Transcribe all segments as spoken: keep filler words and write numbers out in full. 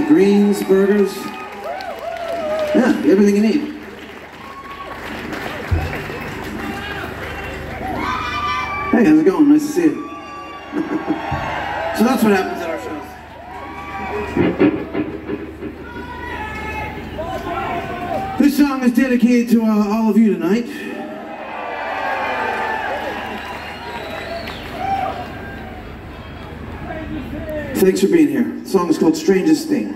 greens, burgers. Yeah, everything you need. Hey, how's it going? Nice to see you. So that's what happens at our shows. This song is dedicated to uh, all of you tonight. Thanks for being here. The song is called Strangest Thing.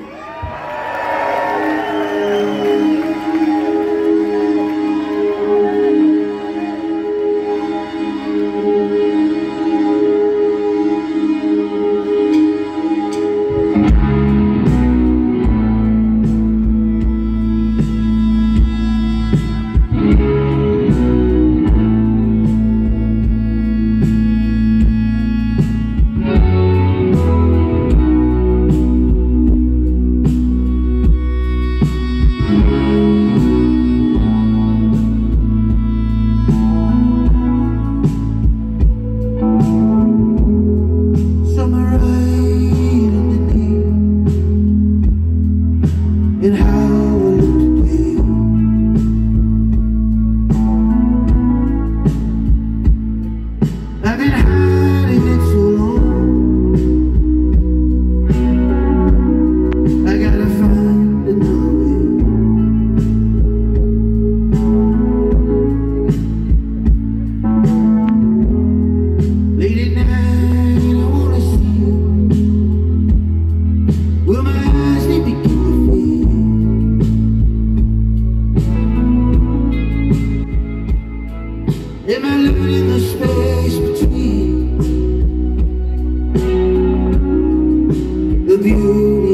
And how I look today. I've been hiding it so long. I gotta find another way. Late at night, I wanna see you. Will my eyes need to keep the fade? Am I living in the space between the beauty